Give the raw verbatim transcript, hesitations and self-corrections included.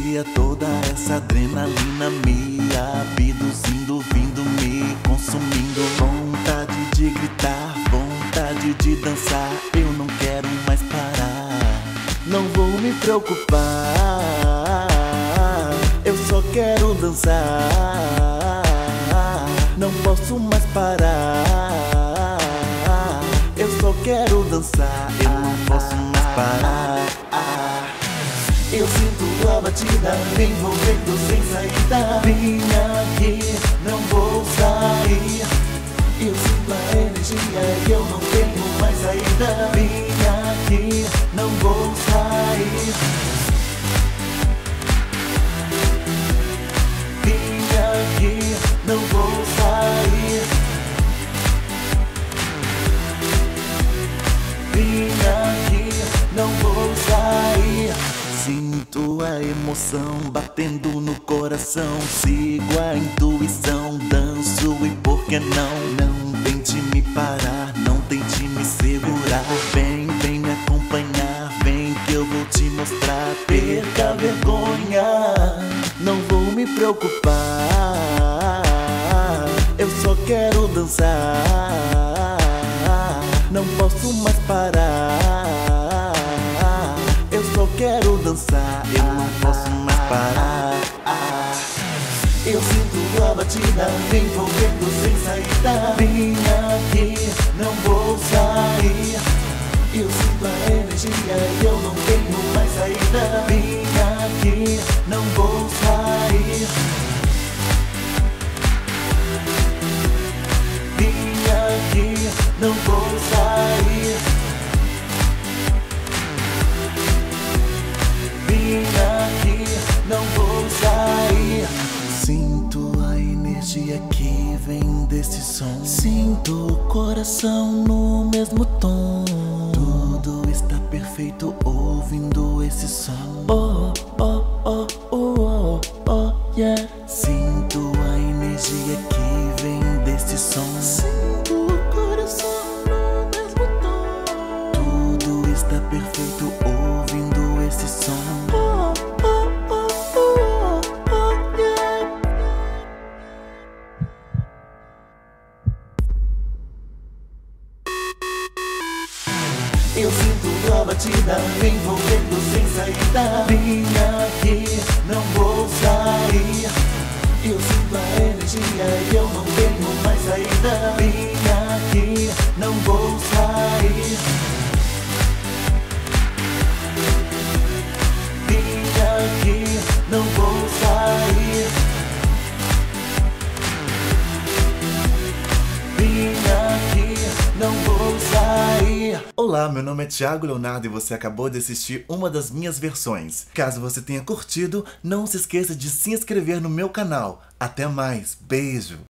dia toda essa adrenalina me abduzindo, vindo, me consumindo. Vontade de gritar, vontade de dançar, eu não quero mais parar. Não vou me preocupar, eu só quero dançar. Não posso mais parar, eu só quero dançar. Eu não posso mais parar. Eu sinto a batida me envolvendo sem saída. Vim aqui, não vou sair. Eu sinto a energia e eu não tenho mais saída. Vim aqui, não vou sair. Vim aqui, não vou sair. Vim aqui, não vou sair. Sinto a emoção batendo no coração. Sigo a intuição, danço e por que não? Não tente me parar, não tente me segurar. Vem, vem me acompanhar, vem que eu vou te mostrar. Perca a vergonha, não vou me preocupar. Eu só quero dançar, não posso mais parar. Eu só quero dançar, eu não posso mais parar. Eu sinto a batida me envolvendo sem saída. Vim aqui, não vou sair. Eu sinto a energia e eu não tenho mais saída. Vim aqui, não vou sair. Vim aqui, não vou sair. Vim aqui, não vou sair. Sinto a energia que vem desse som. Sinto o coração no mesmo tom. Tudo está perfeito ouvindo esse som. Oh, oh, oh, oh, oh, oh, yeah. Sinto a energia que vem desse som. Sinto o coração no mesmo tom. Tudo está perfeito ouvindo esse som. Eu sinto a batida me envolvendo sem saída. Vim aqui, não vou sair. Eu sinto a energia e eu não tenho mais saída. Vim aqui, não vou sair. Vim aqui, não vou sair. Vim aqui, não vou sair. Olá, meu nome é Thiago Leonardo e você acabou de assistir uma das minhas versões. Caso você tenha curtido, não se esqueça de se inscrever no meu canal. Até mais, beijo!